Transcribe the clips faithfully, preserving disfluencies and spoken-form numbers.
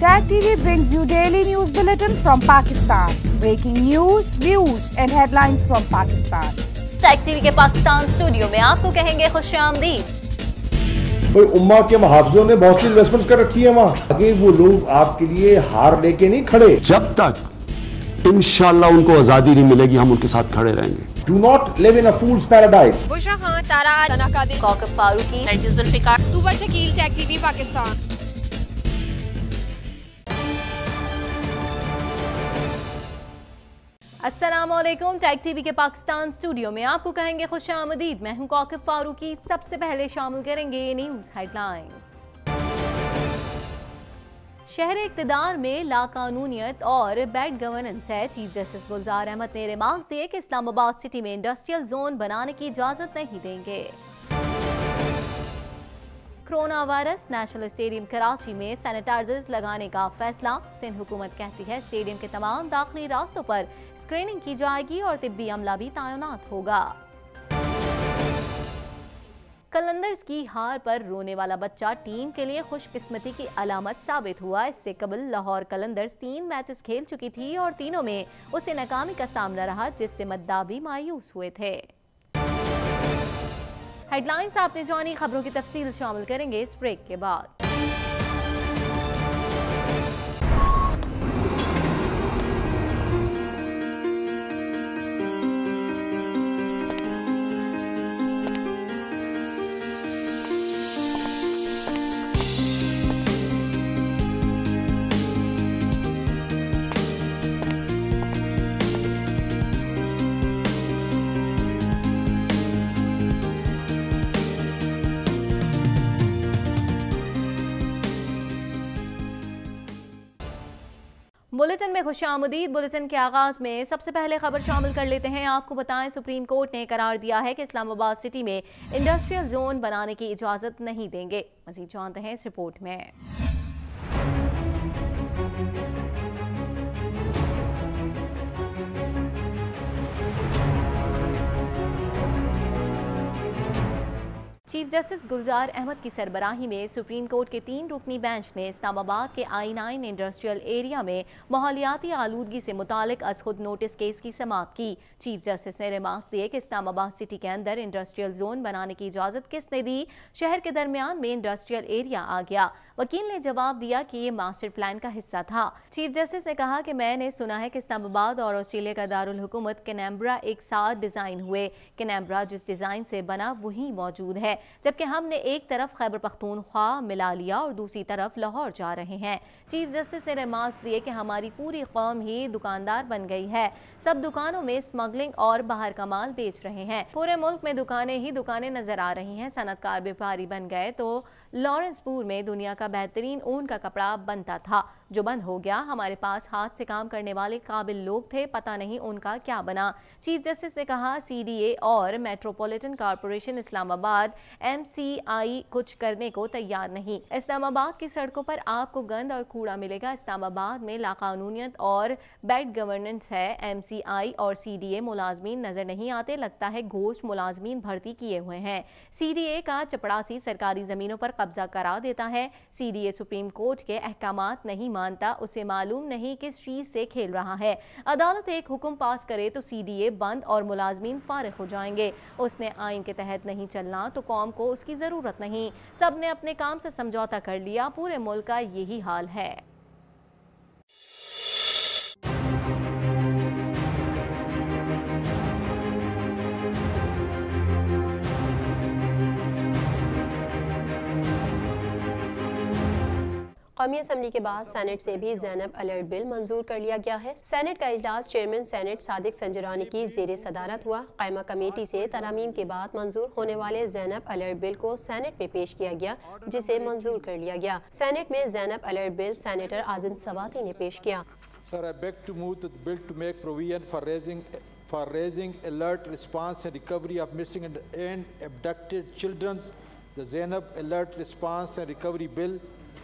Tag T V brings you daily news bulletin from Pakistan. Breaking news, views and headlines from Pakistan. Tag T V के Pakistan studio में आपको कहेंगे खुशामदीद। भाई उम्मा के मुहाफिजों ने बहुत सी इन्वेस्टमेंट कर रखी है वहाँ, आगे वो लोग आपके लिए हार लेके नहीं खड़े। जब तक इंशाल्लाह उनको आजादी नहीं मिलेगी, हम उनके साथ खड़े रहेंगे। Do not live in a fool's paradise. Bushra Khan, Sara तनाकादिर, कौकब फारूकी, नरगिस जुल्फिकार, तूबा शकील, टैग टीवी पाकिस्तान। अस्सलामुअलैकुम। टैग टीवी के पाकिस्तान स्टूडियो में आपको कहेंगे खुशामदीद। मैं हूं कौकब फारूकी। सबसे पहले शामिल करेंगे न्यूज हेडलाइंस। शहर इक़्तिदार में लाकानूनियत और बैड गवर्नेंस है। चीफ जस्टिस गुलजार अहमद ने रिमार्क्स दिए कि इस्लामाबाद सिटी में इंडस्ट्रियल जोन बनाने की इजाजत नहीं देंगे। Corona virus, national stadium Karachi में सैनिटाइजर्स लगाने का फैसला। सिंध हुकूमत कहती है स्टेडियम के तमाम दाखिली रास्तों पर स्क्रीनिंग की जाएगी और तिब्बी अमला भी तैनात होगा। कलंदर्स की हार पर रोने वाला बच्चा टीम के लिए खुशकिस्मती की अलामत साबित हुआ। इससे कबल लाहौर कलंदर्स तीन मैचेस खेल चुकी थी और तीनों में उसे नाकामी का सामना रहा, जिससे मद्दाह भी मायूस हुए थे। हेडलाइंस आपने जानी, खबरों की तफसील शामिल करेंगे इस ब्रेक के बाद। बुलेटिन में खुशामदीद। बुलेटिन के आगाज में सबसे पहले खबर शामिल कर लेते हैं। आपको बताएं सुप्रीम कोर्ट ने करार दिया है कि इस्लामाबाद सिटी में इंडस्ट्रियल जोन बनाने की इजाजत नहीं देंगे। मजीद जानते हैं इस रिपोर्ट में। चीफ जस्टिस गुलजार अहमद की सरबराही में सुप्रीम कोर्ट के तीन रुकनी बेंच ने इस्लामाबाद के आई नाइन इंडस्ट्रियल एरिया में माहौलियाती आलूदगी से मुतालिक अज खुद नोटिस केस की समाप्त की। चीफ जस्टिस ने रिमार्क्स दिए कि इस्लामाबाद सिटी के अंदर इंडस्ट्रियल जोन बनाने की इजाज़त किसने दी? शहर के दरमियान में इंडस्ट्रियल एरिया आ गया। वकील ने जवाब दिया कि ये मास्टर प्लान का हिस्सा था। चीफ जस्टिस ने कहा कि मैंने सुना है कि इस्लामाबाद और ऑस्ट्रेलिया का दारुल हुकूमत कैनबरा एक साथ डिज़ाइन हुए। कैनबरा जिस डिज़ाइन से बना वही मौजूद है, जबकि हमने एक तरफ खैबर पख्तूनख्वा मिला लिया और दूसरी तरफ लाहौर जा रहे हैं। चीफ जस्टिस ने रिमार्क्स दिए कि हमारी पूरी कौम ही दुकानदार बन गई है। सब दुकानों में स्मगलिंग और बाहर का माल बेच रहे हैं। पूरे मुल्क में दुकानें ही दुकानें नजर आ रही हैं। सनतकार व्यापारी बन गए तो लॉरेंसपुर में दुनिया का बेहतरीन ऊन का कपड़ा बनता था, जो बंद हो गया। हमारे पास हाथ से काम करने वाले काबिल लोग थे, पता नहीं उनका क्या बना। चीफ जस्टिस ने कहा सीडीए और मेट्रोपॉलिटन कॉरपोरेशन इस्लामाबाद एमसीआई कुछ करने को तैयार नहीं। इस्लामाबाद की सड़कों पर आपको गंद और कूड़ा मिलेगा। इस्लामाबाद में लाकानूनियत और बैड गवर्नेंस है। एमसीआई और सीडीए मुलाजमीन नजर नहीं आते, लगता है घोस्ट मुलाजमीन भर्ती किए हुए हैं। सीडीए का चपड़ासी सरकारी जमीनों पर कब्जा करा देता है। सीडीए सुप्रीम कोर्ट के अहकामात नहीं मानता, उसे मालूम नहीं किस चीज से खेल रहा है। अदालत एक हुक्म पास करे तो सीडीए बंद और मुलाजमीन फारिग हो जाएंगे। उसने आइन के तहत नहीं चलना तो कौम को उसकी जरूरत नहीं। सब ने अपने काम से समझौता कर लिया। पूरे मुल्क का यही हाल है। कौमी असम्बली के बाद सेनेट से भी ज़ैनब अलर्ट बिल मंजूर कर लिया गया है। सेनेट का इजलास चेयरमैन सेनेट सादिक संजरानी की ज़ेरे सदारत हुआ। कायमा कमेटी से तरामीम के बाद मंजूर होने वाले ज़ैनब अलर्ट बिल को सेनेट में पेश किया गया, जिसे मंजूर कर लिया गया। सेनेट में Zainab alert bill senator Azam Swati ने पेश किया। Sir, I beg to move the bill to make provision for raising for raising alert response and recovery of missing and abducted children. The Zainab Alert Response and Recovery Bill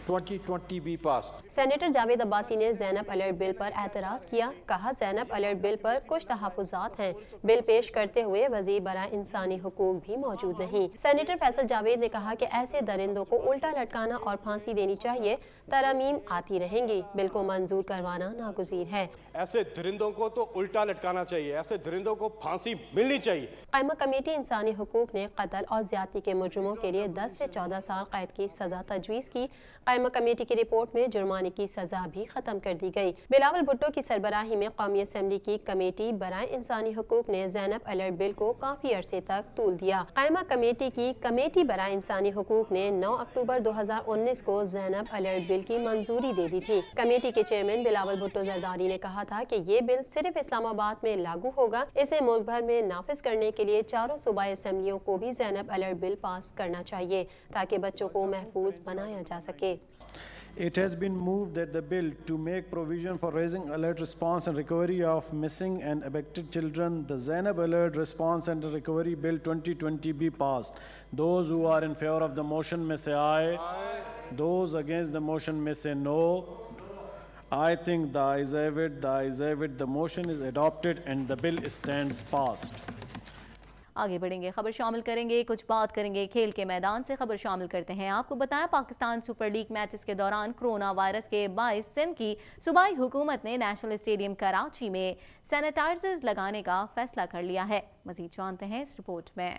twenty twenty be passed. Senator Javed Abbasi ने Zainab alert bill पर एतराज़ किया। कहा, Zainab alert bill पर कुछ तहफ़्फ़ुज़ात हैं। Bill पेश करते हुए वज़ीर बराए इंसानी हुकूक भी मौजूद नहीं। सेनेटर फैसल जावेद ने कहा कि ऐसे दरिंदों को उल्टा लटकाना और फांसी देनी चाहिए। तरमीम आती रहेंगी, बिल को मंजूर करवाना नागुज़ीर है। ऐसे दरिंदों को तो उल्टा लटकाना चाहिए, ऐसे दरिंदों को फांसी मिलनी चाहिए। कायमा कमेटी इंसानी हुकूक ने कत्ल और ज्यादती के मुजरिमों के लिए दस से चौदह साल कैद की सजा तजवीज़ की। कायमा कमेटी की रिपोर्ट में जुर्माने की सजा भी खत्म कर दी गई। बिलावल भुट्टो की सरबराही में कौमी असम्बली की कमेटी बराए इंसानी हुकूक ने ज़ैनब अलर्ट बिल को काफी अरसे तक तूल दिया। कायमा कमेटी की कमेटी बराए इंसानी हुकूक ने नौ अक्टूबर दो हजार उन्नीस को ज़ैनब अलर्ट बिल की मंजूरी दे दी थी। कमेटी के चेयरमैन बिलावल भुट्टो जरदारी ने कहा था कि ये बिल सिर्फ इस्लामाबाद में लागू होगा। इसे मुल्क भर में नाफिज करने के लिए चारों सूबाई असम्बलियों को भी ज़ैनब अलर्ट बिल पास करना चाहिए ताकि बच्चों को महफूज बनाया जा सके। It has been moved that the bill to make provision for raising alert response and recovery of missing and abducted children, the Zainab Alert Response and Recovery Bill twenty twenty be passed. Those who are in favor of the motion may say aye. Aye. Those against the motion may say no. I think the ayes have it, the ayes have it. The motion is adopted and the bill stands passed. आगे बढ़ेंगे, खबर शामिल करेंगे, कुछ बात करेंगे खेल के मैदान से। खबर शामिल करते हैं। आपको बताया, पाकिस्तान सुपर लीग मैचेस के दौरान कोरोना वायरस के बाइस सिंध की सूबाई हुकूमत ने नेशनल स्टेडियम कराची में सैनिटाइजर्स लगाने का फैसला कर लिया है। मजीद जानते हैं इस रिपोर्ट में।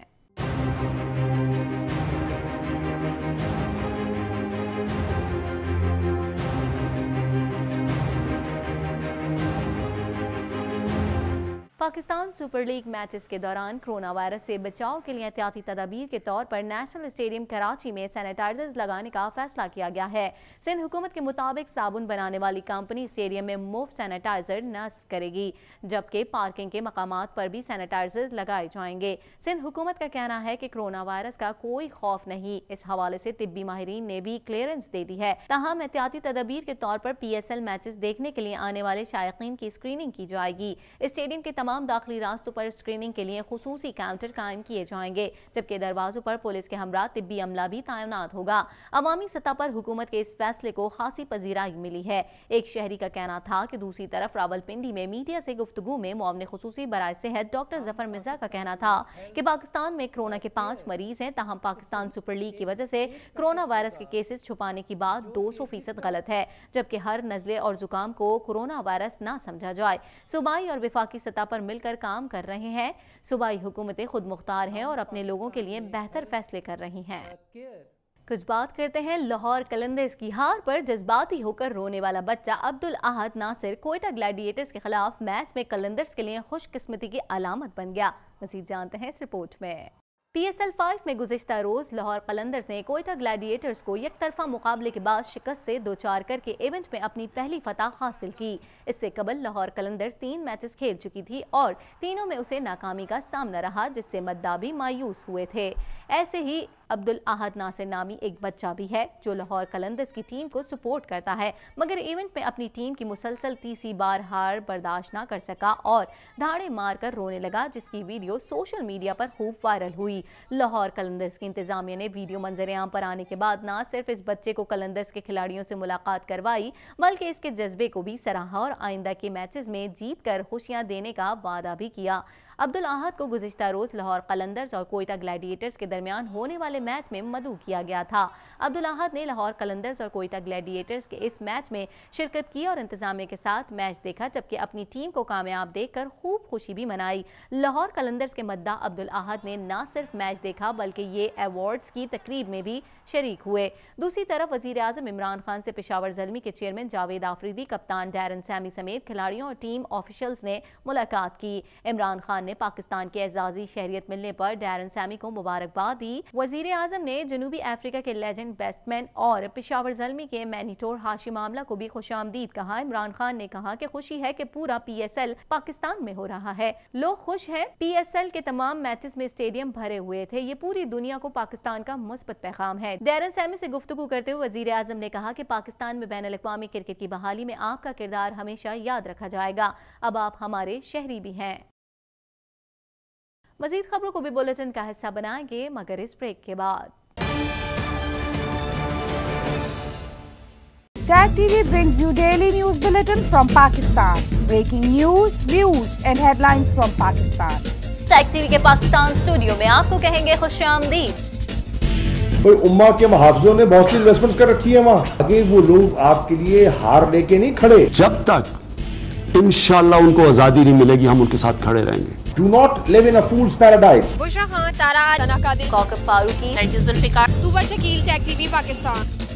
पाकिस्तान सुपर लीग मैचेस के दौरान कोरोना वायरस से बचाव के लिए एहतियाती तदाबीर के तौर पर नेशनल स्टेडियम कराची में सैनिटाइजर्स लगाने का फैसला किया गया है। सिंध हुकूमत के मुताबिक साबुन बनाने वाली कंपनी स्टेडियम में मुफ्त सैनिटाइजर नस्ब करेगी, जबकि पार्किंग के मकामात पर भी सैनिटाइजर लगाए जाएंगे। सिंध हुकूमत का कहना है कि कोरोना वायरस का कोई खौफ नहीं। इस हवाले से तिब्बी माहिरीन ने भी क्लियरेंस दे दी है। ताहम एहतियाती तदाबीर के तौर पर पी एस एल मैचेस देखने के लिए आने वाले शायकीन की स्क्रीनिंग की जाएगी। स्टेडियम के तमाम दाखिली रास्तों पर स्क्रीनिंग के लिए खुसूसी काउंटर कायम किए जाएंगे, जबकि दरवाजों पर पुलिस के हमरा तिब्बी अमला भी तैनात होगा। अवामी सतह पर हुकूमत के इस फैसले को खासी पजीराई मिली है। एक शहरी का कहना था कि दूसरी तरफ रावलपिंडी में मीडिया से गुफ्तगू में मुआवने खुसूसी बराए सेहत डॉक्टर जफर मिर्जा का कहना था कि पाकिस्तान में कोरोना के पांच मरीज हैं। ताहम पाकिस्तान सुपर लीग की वजह से कोरोना वायरस के केसेस छुपाने की बात दो सौ फीसद गलत है, जबकि हर नजले और जुकाम को कोरोना वायरस ना समझा जाए। सूबाई और विफाकी सतह पर मिलकर काम कर रहे हैं। सूबाई हुकूमतें खुद मुख्तार हैं और अपने लोगों के लिए बेहतर फैसले कर रही हैं। कुछ बात करते हैं लाहौर कलंदर्स की हार पर जज्बाती होकर रोने वाला बच्चा अब्दुल अहद नासिर कोयटा ग्लैडिएटर्स के खिलाफ मैच में कलंदर्स के लिए खुशकिस्मती की अलामत बन गया। मज़ीद जानते हैं इस रिपोर्ट में। पी एस एल फाइव में गुज़िश्ता रोज लाहौर कलंदर्स ने कोयटा ग्लैडिएटर्स को एक तरफा मुकाबले के बाद शिकस्त से दो चार करके इवेंट में अपनी पहली फतह हासिल की। इससे कबल लाहौर कलंदर्स तीन मैचेस खेल चुकी थी और तीनों में उसे नाकामी का सामना रहा, जिससे मद्दाबी मायूस हुए थे। ऐसे ही अब्दुल अहद नासिर नामी एक बच्चा भी है जो लाहौर कलंदर्स की टीम को सपोर्ट करता है, मगर इवेंट में अपनी टीम की मुसलसल तीसरी बार हार बर्दाश्त न कर सका और धाड़े मारकर रोने लगा, जिसकी वीडियो सोशल मीडिया पर खूब वायरल हुई। लाहौर कलंदर्स की इंतजामिया ने वीडियो मंजरेआम पर आने के बाद न सिर्फ इस बच्चे को कलंदर्स के खिलाड़ियों से मुलाकात करवाई, बल्कि इसके जज्बे को भी सराहा और आइंदा के मैचेस में जीत कर खुशियां देने का वादा भी किया। अब्दुल अहद को गुज़िश्ता रोज लाहौर कलंदर्स और कोयटा ग्लैडिएटर्स के दरमियान होने वाले मैच में मदऊ किया गया था। अब्दुल अहद ने लाहौर कलंदर्स और कोयटा ग्लैडिएटर्स के इस मैच में शिरकत की और इंतजामिया के साथ मैच देखा, जबकि अपनी टीम को कामयाब देखकर खूब खुशी भी मनाई। लाहौर कलंदर्स के मद्दा अब्दुल अहद ने न सिर्फ मैच देखा बल्कि ये अवार्ड्स की तकरीब में भी शरीक हुए। दूसरी तरफ वजीर आजम इमरान खान से पेशावर ज़ल्मी के चेयरमैन जावेद आफरीदी, कप्तान डैरन सैमी समेत खिलाड़ियों और टीम ऑफिशियल्स ने मुलाकात की। इमरान खान ने पाकिस्तान के एजाजी शहरियत मिलने पर डैरन सैमी को मुबारकबाद दी। वजीर आजम ने जनूबी अफ्रीका के लेजेंड बैट्समैन और पेशावर ज़ल्मी के मैनीटोर हाशिम आमला को भी खुशामदीद कहा। इमरान खान ने कहा कि खुशी है कि पूरा पी एस एल पाकिस्तान में हो रहा है, लोग खुश हैं। पी एस एल के तमाम मैचेस में स्टेडियम भरे हुए थे, ये पूरी दुनिया को पाकिस्तान का मुस्बत पैगाम है। डैरन सैमी से गुफ्तगू करते हुए वजीर आजम ने कहा कि पाकिस्तान में बैन अल-अक़वामी क्रिकेट की बहाली में आपका किरदार हमेशा याद रखा जाएगा। अब आप हमारे शहरी भी हैं। मजीद खबरों को भी बुलेटिन का हिस्सा बनाएंगे, मगर इस ब्रेक के बाद। Tag T V brings you daily news bulletin from Pakistan. Breaking news, views and headlines from Pakistan. Tag TV के पाकिस्तान स्टूडियो में आपको कहेंगे खुशामदीद। कोई उम्मा के मुहाफिजों ने बहुत सी इन्वेस्टमेंट्स कर रखी है वहाँ, आगे वो लोग आपके लिए हार लेके नहीं खड़े। जब तक इंशाल्लाह उनको आजादी नहीं मिलेगी हम उनके साथ खड़े रहेंगे। Do not live in a fool's paradise. Bushra Khan, Sara, Sana Qadir, Kaukab Farooqui, Zulfiqar, Tooba Shakeel, Tag TV Pakistan.